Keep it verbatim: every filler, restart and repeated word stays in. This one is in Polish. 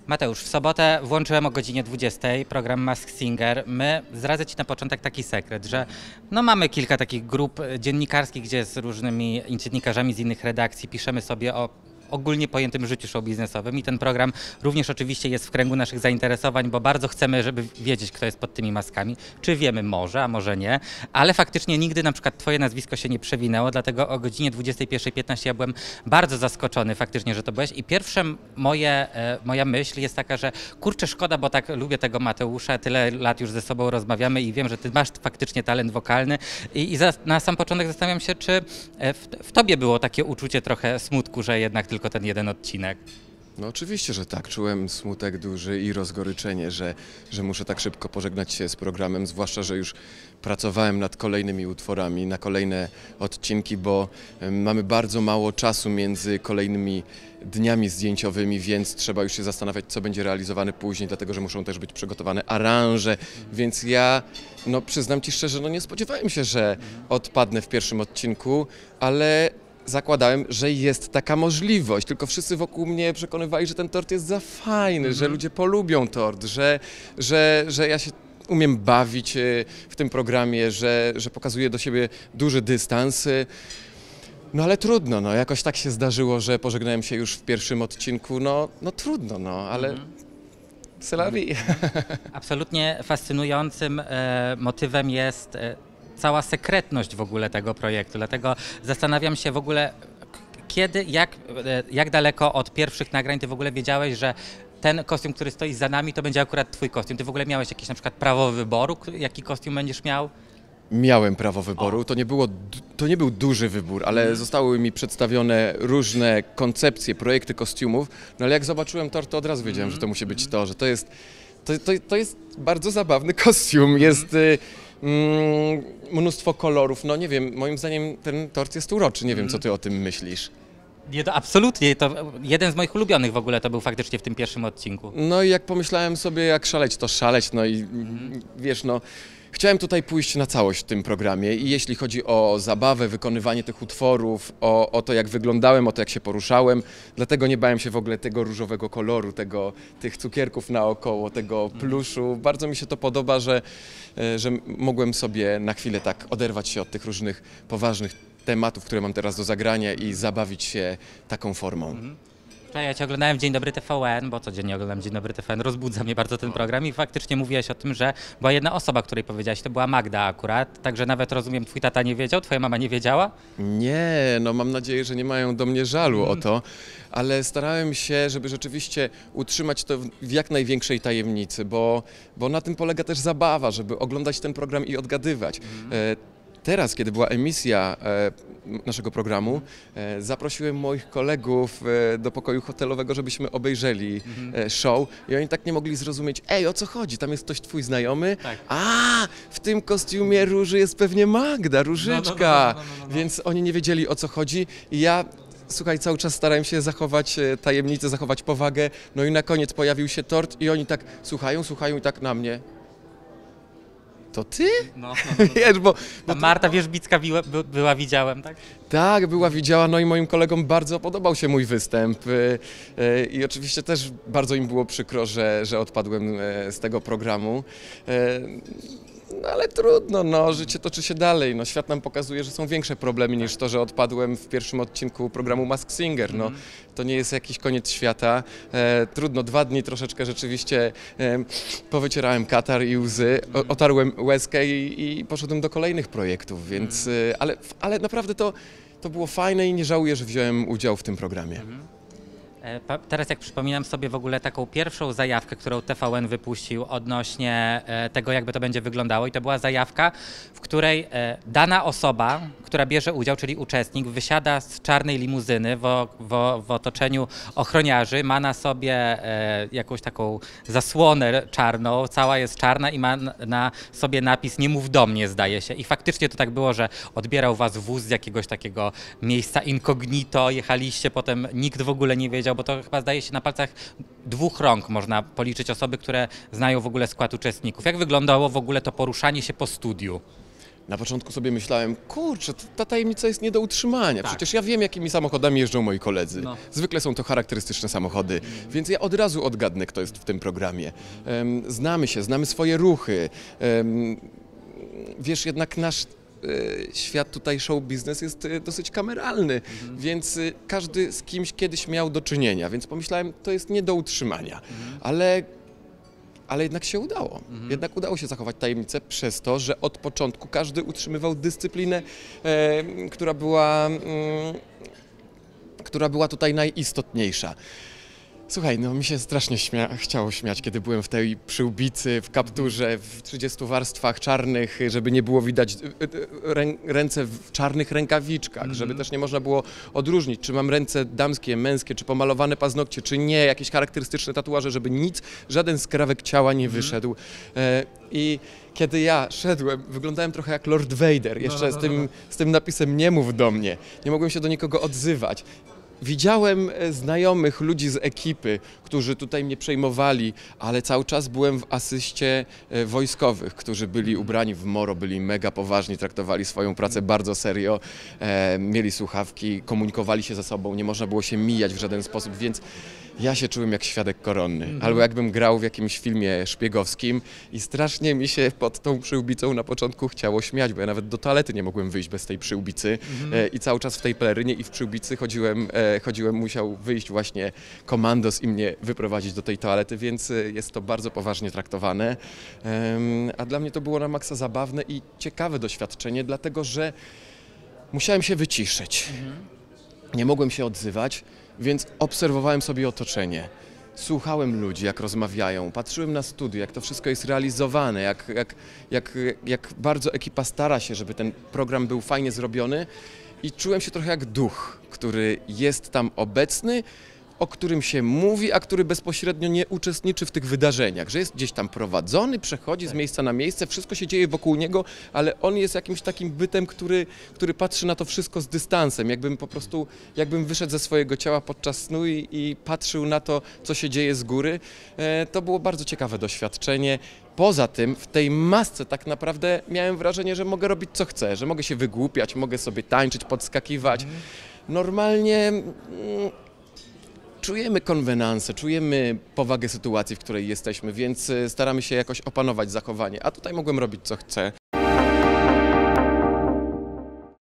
Mateusz, w sobotę włączyłem o godzinie dwudziestej program Masked Singer. My, zdradzę Ci na początek taki sekret, że no mamy kilka takich grup dziennikarskich, gdzie z różnymi dziennikarzami z innych redakcji piszemy sobie o ogólnie pojętym życiu show biznesowym i ten program również oczywiście jest w kręgu naszych zainteresowań, bo bardzo chcemy, żeby wiedzieć, kto jest pod tymi maskami. Czy wiemy może, a może nie, ale faktycznie nigdy na przykład Twoje nazwisko się nie przewinęło, dlatego o godzinie dwudziestej pierwszej piętnaście ja byłem bardzo zaskoczony faktycznie, że to byłeś i pierwsza moje, e, moja myśl jest taka, że kurczę, szkoda, bo tak lubię tego Mateusza, tyle lat już ze sobą rozmawiamy i wiem, że Ty masz faktycznie talent wokalny i, i za, na sam początek zastanawiam się, czy w, w Tobie było takie uczucie trochę smutku, że jednak tylko tylko ten jeden odcinek. No oczywiście, że tak. Czułem smutek duży i rozgoryczenie, że, że muszę tak szybko pożegnać się z programem, zwłaszcza, że już pracowałem nad kolejnymi utworami, na kolejne odcinki, bo mamy bardzo mało czasu między kolejnymi dniami zdjęciowymi, więc trzeba już się zastanawiać, co będzie realizowane później, dlatego że muszą też być przygotowane aranże, więc ja, no przyznam Ci szczerze, no nie spodziewałem się, że odpadnę w pierwszym odcinku, ale zakładałem, że jest taka możliwość, tylko wszyscy wokół mnie przekonywali, że ten tort jest za fajny, mm-hmm. że ludzie polubią tort, że, że, że ja się umiem bawić w tym programie, że, że pokazuję do siebie duży dystans. No ale trudno, no jakoś tak się zdarzyło, że pożegnałem się już w pierwszym odcinku, no, no trudno, no ale mm-hmm. c'est la vie. Absolutnie fascynującym e, motywem jest e, cała sekretność w ogóle tego projektu, dlatego zastanawiam się w ogóle, kiedy, jak, jak daleko od pierwszych nagrań Ty w ogóle wiedziałeś, że ten kostium, który stoi za nami, to będzie akurat Twój kostium. Ty w ogóle miałeś jakiś na przykład prawo wyboru, jaki kostium będziesz miał? Miałem prawo wyboru, to nie, było, to nie był duży wybór, ale mm. zostały mi przedstawione różne koncepcje, projekty kostiumów, no ale jak zobaczyłem tort, to od razu wiedziałem, mm. że to musi być to, że to jest, to, to, to jest bardzo zabawny kostium, jest mm. Mm, mnóstwo kolorów, no nie wiem, moim zdaniem ten tort jest uroczy, nie wiem, mm. co Ty o tym myślisz. Nie, to absolutnie, to jeden z moich ulubionych w ogóle to był faktycznie w tym pierwszym odcinku. No i jak pomyślałem sobie, jak szaleć, to szaleć, no i mm. wiesz, no chciałem tutaj pójść na całość w tym programie i jeśli chodzi o zabawę, wykonywanie tych utworów, o, o to jak wyglądałem, o to jak się poruszałem, dlatego nie bałem się w ogóle tego różowego koloru, tego, tych cukierków naokoło, tego pluszu. Bardzo mi się to podoba, że, że mogłem sobie na chwilę tak oderwać się od tych różnych poważnych tematów, które mam teraz do zagrania i zabawić się taką formą. Mhm. Ja Cię oglądałem w Dzień Dobry T V N, bo codziennie oglądam Dzień Dobry T V N, rozbudza mnie bardzo ten program i faktycznie mówiłeś o tym, że była jedna osoba, której powiedziałaś, to była Magda akurat, także nawet rozumiem, Twój tata nie wiedział, Twoja mama nie wiedziała? Nie, no mam nadzieję, że nie mają do mnie żalu mm. o to, ale starałem się, żeby rzeczywiście utrzymać to w jak największej tajemnicy, bo, bo na tym polega też zabawa, żeby oglądać ten program i odgadywać. Mm. E, Teraz, kiedy była emisja e, naszego programu, e, zaprosiłem moich kolegów e, do pokoju hotelowego, żebyśmy obejrzeli e, show i oni tak nie mogli zrozumieć, ej, o co chodzi, tam jest ktoś Twój znajomy? Tak. A, w tym kostiumie Róży jest pewnie Magda, Różyczka, no, no, no, no, no, no. Więc oni nie wiedzieli, o co chodzi i ja... Słuchaj, cały czas starałem się zachować tajemnicę, zachować powagę, no i na koniec pojawił się tort i oni tak słuchają, słuchają i tak na mnie. To Ty? No, no, no, no. Wiesz, bo, bo Marta Wierzbicka była, była, widziałem, tak? Tak, była, widziała, no i moim kolegom bardzo podobał się mój występ i oczywiście też bardzo im było przykro, że, że odpadłem z tego programu. No ale trudno, no, życie toczy się dalej, no, świat nam pokazuje, że są większe problemy niż to, że odpadłem w pierwszym odcinku programu Masked Singer, no, mm. to nie jest jakiś koniec świata, e, trudno, dwa dni troszeczkę rzeczywiście e, powycierałem katar i łzy, o, otarłem łezkę i, i poszedłem do kolejnych projektów, więc, mm. e, ale, ale naprawdę to, to było fajne i nie żałuję, że wziąłem udział w tym programie. Mm. Teraz jak przypominam sobie w ogóle taką pierwszą zajawkę, którą T V N wypuścił odnośnie tego, jakby to będzie wyglądało i to była zajawka, w której dana osoba, która bierze udział, czyli uczestnik, wysiada z czarnej limuzyny w, w, w otoczeniu ochroniarzy, ma na sobie jakąś taką zasłonę czarną, cała jest czarna i ma na sobie napis "Nie mów do mnie", zdaje się. I faktycznie to tak było, że odbierał was wóz z jakiegoś takiego miejsca incognito, jechaliście, potem nikt w ogóle nie wiedział, bo to chyba zdaje się na palcach dwóch rąk można policzyć osoby, które znają w ogóle skład uczestników. Jak wyglądało w ogóle to poruszanie się po studiu? Na początku sobie myślałem, kurczę, to- ta tajemnica jest nie do utrzymania. Tak. Przecież ja wiem, jakimi samochodami jeżdżą moi koledzy. No. Zwykle są to charakterystyczne samochody, więc ja od razu odgadnę, kto jest w tym programie. Em, znamy się, znamy swoje ruchy. Em, wiesz, jednak nasz e, świat tutaj show biznes jest e, dosyć kameralny, więc e, każdy z kimś kiedyś miał do czynienia, więc pomyślałem, to jest nie do utrzymania. Ale ale jednak się udało. Jednak udało się zachować tajemnicę przez to, że od początku każdy utrzymywał dyscyplinę, e, która była, mm, która była tutaj najistotniejsza. Słuchaj, no mi się strasznie śmia- chciało śmiać, kiedy byłem w tej przyłbicy, w kapturze, w trzydziestu warstwach czarnych, żeby nie było widać y, y, rę- ręce w czarnych rękawiczkach, żeby też nie można było odróżnić, czy mam ręce damskie, męskie, czy pomalowane paznokcie, czy nie, jakieś charakterystyczne tatuaże, żeby nic, żaden skrawek ciała nie wyszedł. E, I kiedy ja szedłem, wyglądałem trochę jak Lord Vader, jeszcze z tym, z tym napisem "nie mów do mnie", nie mogłem się do nikogo odzywać. Widziałem e, znajomych ludzi z ekipy, którzy tutaj mnie przejmowali, ale cały czas byłem w asyście e, wojskowych, którzy byli ubrani w moro, byli mega poważni, traktowali swoją pracę bardzo serio, e, mieli słuchawki, komunikowali się ze sobą, nie można było się mijać w żaden sposób, więc ja się czułem jak świadek koronny, albo jakbym grał w jakimś filmie szpiegowskim i strasznie mi się pod tą przyłbicą na początku chciało śmiać, bo ja nawet do toalety nie mogłem wyjść bez tej przyłbicy e, i cały czas w tej pelerynie i w przyłbicy chodziłem, e, chodziłem, musiał wyjść właśnie komandos i mnie wyprowadzić do tej toalety, więc e, jest to bardzo poważnie traktowane, Em, a dla mnie to było na maksa zabawne i ciekawe doświadczenie, dlatego że musiałem się wyciszyć. Nie mogłem się odzywać, więc obserwowałem sobie otoczenie. Słuchałem ludzi, jak rozmawiają, patrzyłem na studio, jak to wszystko jest realizowane, jak, jak, jak, jak bardzo ekipa stara się, żeby ten program był fajnie zrobiony i czułem się trochę jak duch, który jest tam obecny, o którym się mówi, a który bezpośrednio nie uczestniczy w tych wydarzeniach, że jest gdzieś tam prowadzony, przechodzi z miejsca na miejsce, wszystko się dzieje wokół niego, ale on jest jakimś takim bytem, który, który patrzy na to wszystko z dystansem, jakbym po prostu, jakbym wyszedł ze swojego ciała podczas snu i, i patrzył na to, co się dzieje z góry. E, to było bardzo ciekawe doświadczenie. Poza tym w tej masce tak naprawdę miałem wrażenie, że mogę robić co chcę, że mogę się wygłupiać, mogę sobie tańczyć, podskakiwać. Normalnie mm, czujemy konwenansę, czujemy powagę sytuacji, w której jesteśmy, więc y, staramy się jakoś opanować zachowanie. A tutaj mogłem robić co chcę.